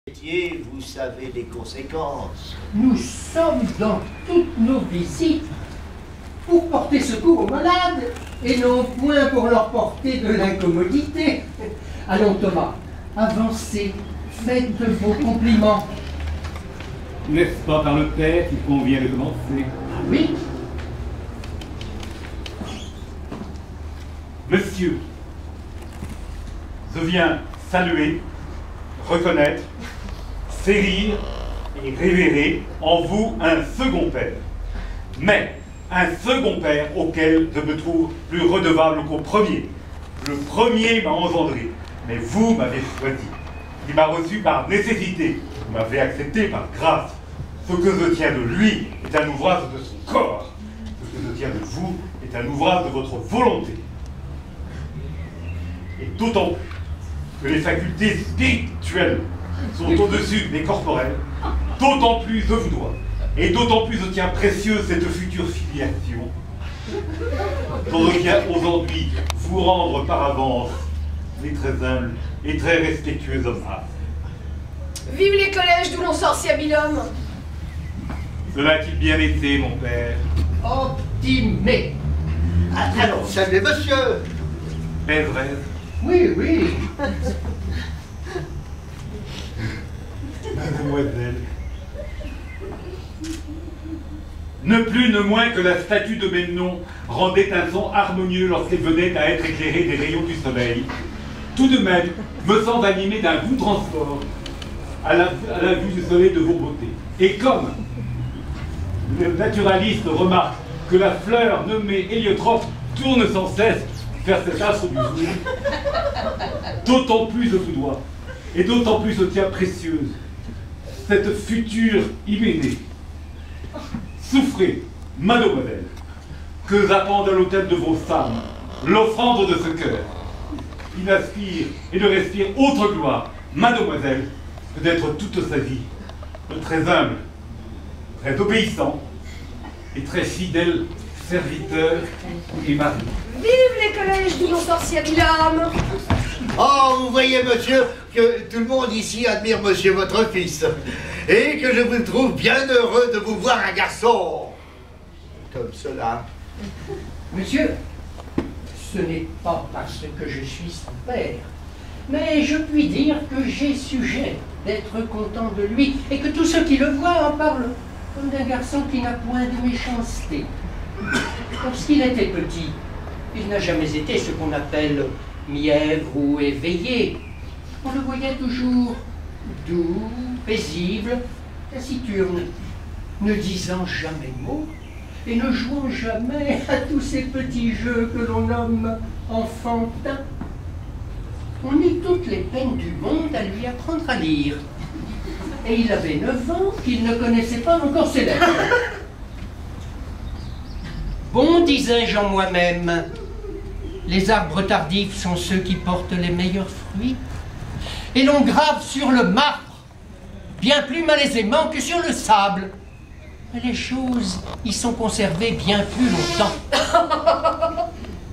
métier, vous savez les conséquences. Nous sommes dans toutes nos visites pour porter secours aux malades et non point pour leur porter de l'incommodité. Allons Thomas, avancez, faites vos compliments. N'est-ce pas par le père qu'il convient de commencer? Ah oui? Monsieur, je viens saluer, reconnaître, chérir et révérer en vous un second père. Mais un second père auquel je me trouve plus redevable qu'au premier. Le premier m'a engendré, mais vous m'avez choisi. Il m'a reçu par nécessité, vous m'avez accepté par grâce. Ce que je tiens de lui est un ouvrage de son corps. Ce que je tiens de vous est un ouvrage de votre volonté. Et d'autant plus que les facultés spirituelles sont au-dessus des corporelles, d'autant plus je vous dois, et d'autant plus je tiens précieuse cette future filiation, dont je viens aujourd'hui vous rendre par avance les très humbles et très respectueux hommages. Vive les collèges d'où l'on sort si habilhomme. Cela a-t-il bien été, mon père? Optimé. Allons, saluez monsieur. Est-ce vrai? Oui, oui. Mademoiselle. Ne plus ne moins que la statue de Memnon rendait un son harmonieux lorsqu'elle venait à être éclairée des rayons du soleil. Tout de même, me sens animé d'un goût transport à la vue du soleil de vos beautés. Et comme le naturaliste remarque que la fleur nommée héliotrope tourne sans cesse vers cet astre du jour, d'autant plus je vous dois, et d'autant plus je tiens précieuse, cette future hyménée. Souffrez, mademoiselle, que j'appende à l'autel de vos femmes l'offrande de ce cœur. Il aspire et ne respire autre gloire, mademoiselle, que d'être toute sa vie le très humble, très obéissant et très fidèle serviteur et mari. Vive les collèges d'où l'on sort si habilhomme. Oh, vous voyez, monsieur, que tout le monde ici admire monsieur votre fils. Et que je vous trouve bien heureux de vous voir un garçon comme cela. Monsieur, ce n'est pas parce que je suis son père, mais je puis dire que j'ai sujet d'être content de lui et que tous ceux qui le voient en parlent comme d'un garçon qui n'a point de méchanceté. Lorsqu'il était petit, il n'a jamais été ce qu'on appelle mièvre ou éveillé. On le voyait toujours doux, paisible, taciturne, ne disant jamais mot et ne jouant jamais à tous ces petits jeux que l'on nomme enfantins. On eut toutes les peines du monde à lui apprendre à lire. Et il avait 9 ans qu'il ne connaissait pas encore ses lettres. Bon, disais-je en moi-même, les arbres tardifs sont ceux qui portent les meilleurs fruits, et l'on grave sur le marbre bien plus malaisément que sur le sable. Mais les choses y sont conservées bien plus longtemps.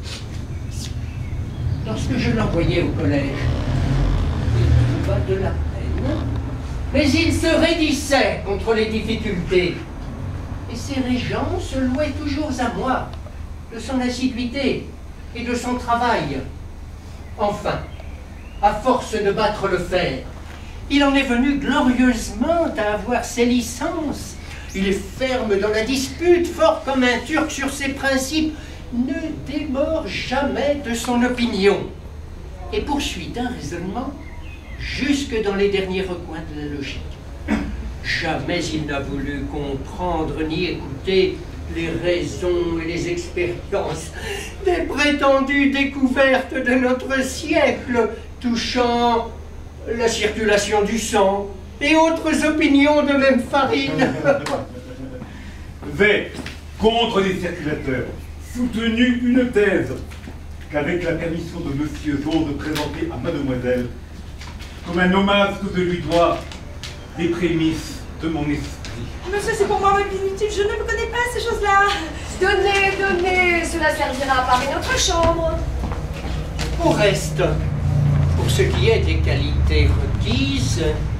Lorsque je l'envoyais au collège, il trouva de la peine, mais il se raidissait contre les difficultés. Et ses régents se louaient toujours à moi de son assiduité et de son travail. Enfin, à force de battre le fer, il en est venu glorieusement à avoir ses licences. Il est ferme dans la dispute, fort comme un Turc sur ses principes, ne démord jamais de son opinion et poursuit un raisonnement jusque dans les derniers recoins de la logique. Jamais il n'a voulu comprendre ni écouter les raisons et les expériences des prétendues découvertes de notre siècle touchant la circulation du sang et autres opinions de même farine. J'ai, contre les circulateurs, soutenu une thèse qu'avec la permission de monsieur j'ose présenter à mademoiselle comme un hommage que je lui dois des prémices de mon esprit. Monsieur, c'est pour moi même inutile, je ne connais pas ces choses-là. Donnez, donnez, cela servira à parer notre chambre. Au reste, pour ce qui est des qualités requises,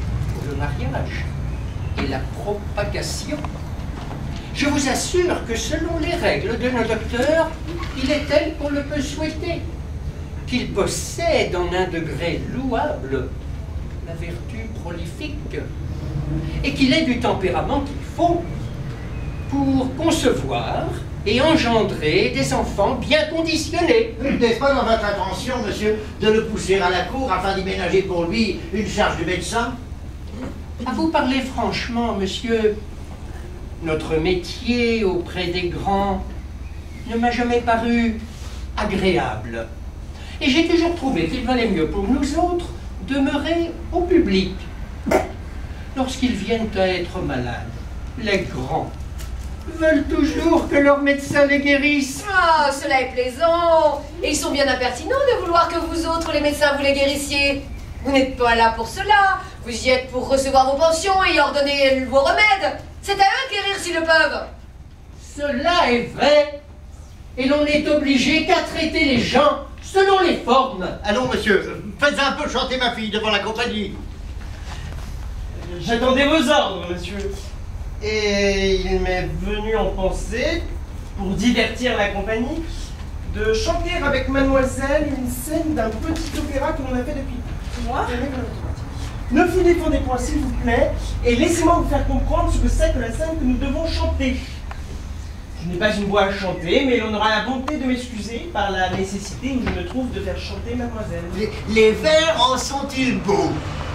le mariage et la propagation. Je vous assure que selon les règles de nos docteurs, il est tel qu'on le peut souhaiter, qu'il possède en un degré louable la vertu prolifique, et qu'il ait du tempérament qu'il faut pour concevoir et engendrer des enfants bien conditionnés. N'est-ce pas dans votre intention, monsieur, de le pousser à la cour afin d'y ménager pour lui une charge de médecin? À vous parler franchement, monsieur, notre métier auprès des grands ne m'a jamais paru agréable. Et j'ai toujours trouvé qu'il valait mieux pour nous autres demeurer au public. Lorsqu'ils viennent à être malades, les grands veulent toujours que leur médecin les guérisse. Ah, cela est plaisant. Et ils sont bien impertinents de vouloir que vous autres, les médecins, vous les guérissiez. Vous n'êtes pas là pour cela. Vous y êtes pour recevoir vos pensions et y ordonner vos remèdes. C'est à eux de guérir s'ils le peuvent. Cela est vrai. Et l'on n'est obligé qu'à traiter les gens selon les formes. Allons, monsieur, faites un peu chanter ma fille devant la compagnie. J'attendais vos ordres, monsieur. Et il m'est venu en pensée, pour divertir la compagnie, de chanter avec mademoiselle une scène d'un petit opéra que l'on a fait depuis 3 années. Ne vous défendez point, s'il vous plaît, et laissez-moi vous faire comprendre ce que c'est que la scène que nous devons chanter. Je n'ai pas une voix à chanter, mais l'on aura la bonté de m'excuser par la nécessité où je me trouve de faire chanter mademoiselle. Les vers en sont-ils beaux?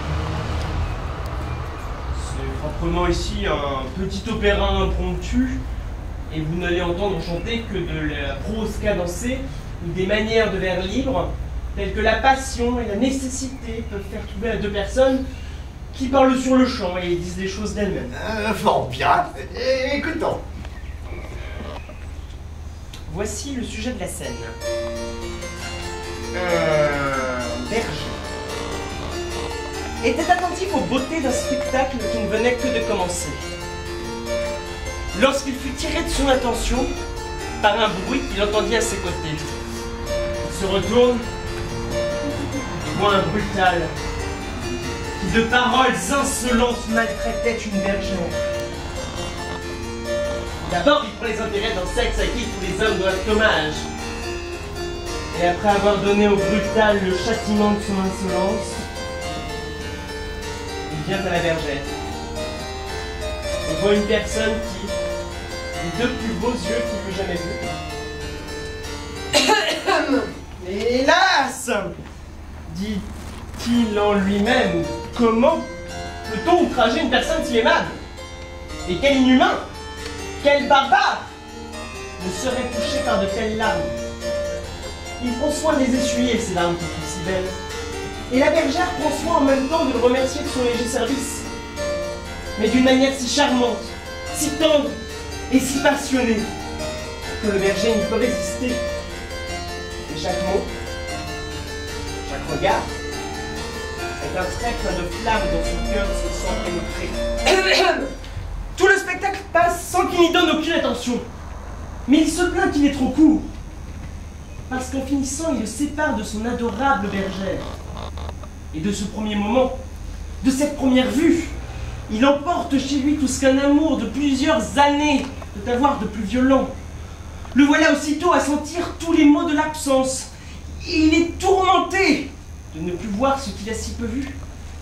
C'est proprement ici un petit opéra impromptu, et vous n'allez entendre chanter que de la prose cadencée ou des manières de vers libres, telles que la passion et la nécessité peuvent faire trouver à deux personnes qui parlent sur le champ et disent des choses d'elles-mêmes. Fort bien. Écoutons. Voici le sujet de la scène. Un berger était attentif aux beautés d'un spectacle qui ne venait que de commencer. Lorsqu'il fut tiré de son attention par un bruit qu'il entendit à ses côtés. Il se retourne et voit un brutal qui de paroles insolentes maltraitait une bergère. D'abord, il prend les intérêts d'un sexe à qui tous les hommes doivent hommage. Et après avoir donné au brutal le châtiment de son insolence, il vient à la bergère. Il voit une personne qui, les deux plus beaux yeux qu'il eût jamais vus. Hélas, dit-il en lui-même, comment peut-on outrager une personne si aimable? Et quel inhumain, quel barbare ne serait touché par de telles larmes? Il prend soin de les essuyer, ces larmes qui sont si belles. Et la bergère prend soin en même temps de le remercier de son léger service. Mais d'une manière si charmante, si tendre et si passionnée, que le berger n'y peut résister. Et chaque mot, chaque regard, est un trait plein de flammes dont son cœur se sent pénétré. Tout le spectacle passe sans qu'il n'y donne aucune attention. Mais il se plaint qu'il est trop court. Parce qu'en finissant, il le sépare de son adorable bergère. Et de ce premier moment, de cette première vue, il emporte chez lui tout ce qu'un amour de plusieurs années peut avoir de plus violent. Le voilà aussitôt à sentir tous les maux de l'absence. Et il est tourmenté de ne plus voir ce qu'il a si peu vu.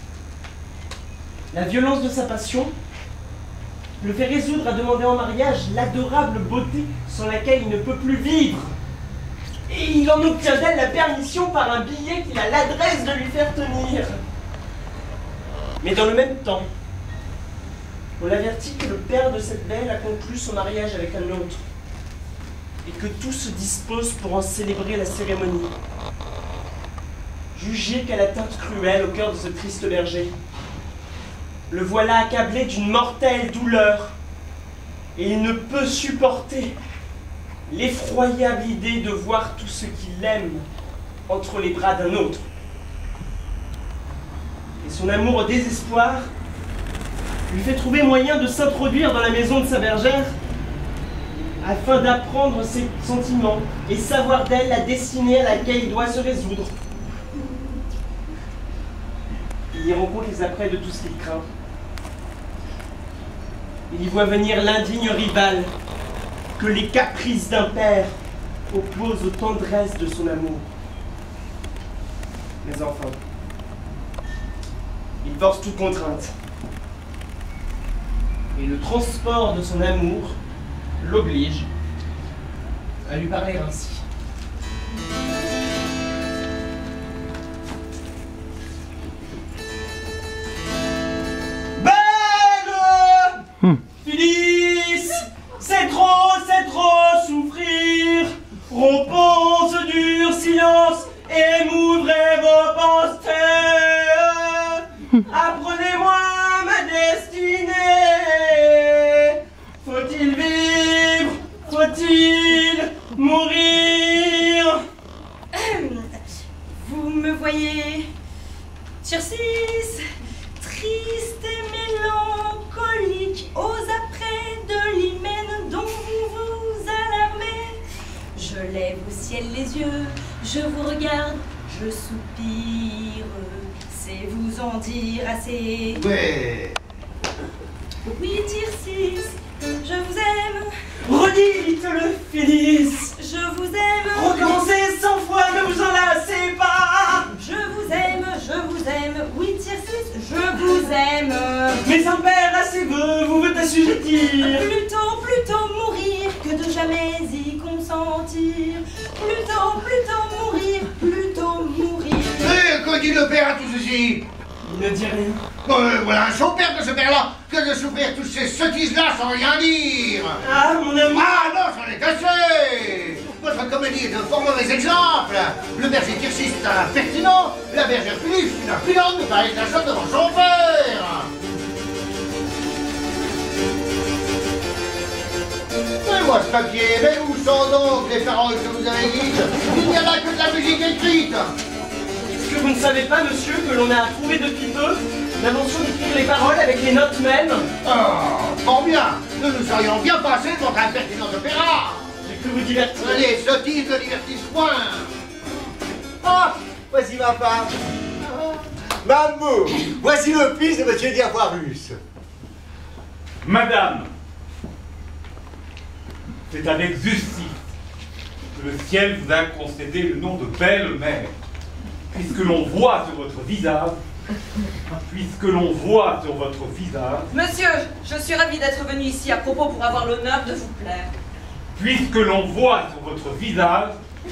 La violence de sa passion le fait résoudre à demander en mariage l'adorable beauté sans laquelle il ne peut plus vivre. Et il en obtient d'elle la permission par un billet qu'il a l'adresse de lui faire tenir. Mais dans le même temps, on l'avertit que le père de cette belle a conclu son mariage avec un autre, et que tout se dispose pour en célébrer la cérémonie. Jugez quelle atteinte cruelle au cœur de ce triste berger. Le voilà accablé d'une mortelle douleur, et il ne peut supporter l'effroyable idée de voir tout ce qu'il aime entre les bras d'un autre. Et son amour au désespoir lui fait trouver moyen de s'introduire dans la maison de sa bergère afin d'apprendre ses sentiments et savoir d'elle la destinée à laquelle il doit se résoudre. Il y rencontre les apprêts de tout ce qu'il craint. Il y voit venir l'indigne rival que les caprices d'un père opposent aux tendresses de son amour. Mais enfin, il force toute contrainte. Et le transport de son amour l'oblige à lui parler ainsi. Belle Phyllis, c'est trop souffrir. Rompons ce dur silence et m'ouvrez vos pensées. Apprenez-moi ma destinée. Faut-il vivre? Faut-il mourir? Vous me voyez, Tircis, triste et mélancolique, aux apprêts de l'hymen dont vous vous alarmez. Je lève au ciel les yeux, je vous regarde, je soupire. C'est vous en dire assez. Ouais. Oui, Tircis, je vous aime. Redites-le, Phyllis. Je vous aime. Recommencez 100 fois, ne vous en lassez pas. Je vous aime, oui Tircis, je vous aime. Mais un père à ses vœux vous veut assujettir. Plutôt mourir que de jamais y consentir. Plutôt mourir. Et que dit le père à tout ceci? Il ne dit rien. Voilà un chaud père de ce père-là que de souffrir toutes ces sottises-là sans rien dire. Ah, mon amour. Ah non, j'en ai cassé. Votre comédie est un fort mauvais exemple. Le berger Tircis est un impertinent, la bergère Phyllis est une impudente de parler de la chose devant son père. Mais moi ce papier, mais où sont donc les paroles que vous avez dites? Il n'y a là que de la musique écrite. Est-ce que vous ne savez pas, monsieur, que l'on a approuvé depuis peu l'invention d'écrire les paroles avec les notes mêmes? Oh, fort bien. Nous nous serions bien passés de votre impertinent opéra. J'ai cru vous divertir. Les sottises ne divertissent point. Ah, voici ma femme. Maman, voici le fils de monsieur Diafoirus. Madame, c'est avec justice que le ciel vous a concédé le nom de belle-mère, puisque l'on voit sur votre visage, Monsieur, je suis ravie d'être venu ici à propos pour avoir l'honneur de vous plaire. puisque l'on voit sur votre visage,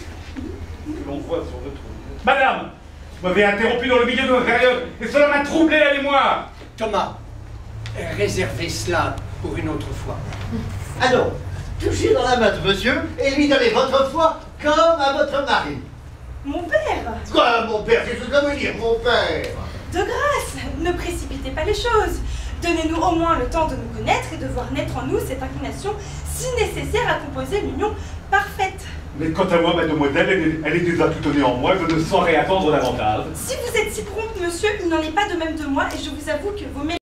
Madame, vous m'avez interrompu dans le milieu de ma période, et cela m'a troublé la mémoire. Thomas, réservez cela pour une autre fois. Alors, touchez dans la main de monsieur et lui donnez votre foi comme à votre mari. Mon père, Quoi, mon père? C'est ce que ça veut dire, mon père. de grâce, ne précipitez pas les choses. Donnez-nous au moins le temps de nous connaître et de voir naître en nous cette inclination si nécessaire à composer l'union parfaite. Mais quant à moi, mademoiselle, elle est déjà tout donnée en moi, je ne saurais attendre davantage. Si vous êtes si prompt, monsieur, il n'en est pas de même de moi et je vous avoue que vos